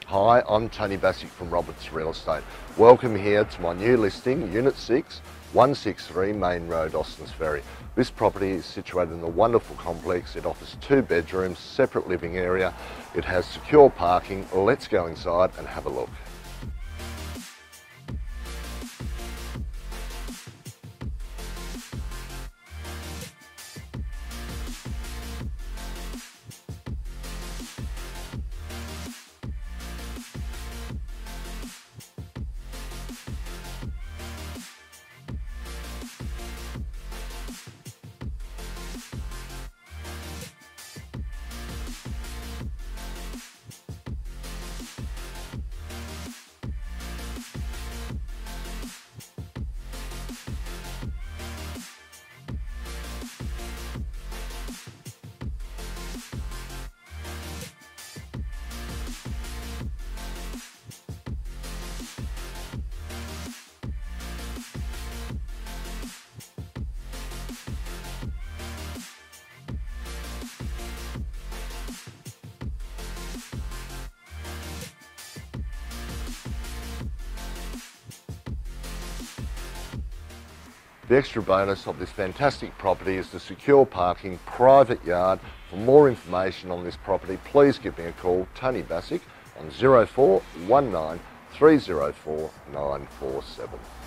Hi, I'm Tony Bassick from Roberts Real Estate. Welcome here to my new listing, Unit 6, 163 Main Road, Austins Ferry. This property is situated in a wonderful complex. It offers 2 bedrooms, separate living area. It has secure parking. Let's go inside and have a look. The extra bonus of this fantastic property is the secure parking, private yard. For more information on this property, please give me a call, Tony Bassick, on 0419 304 947.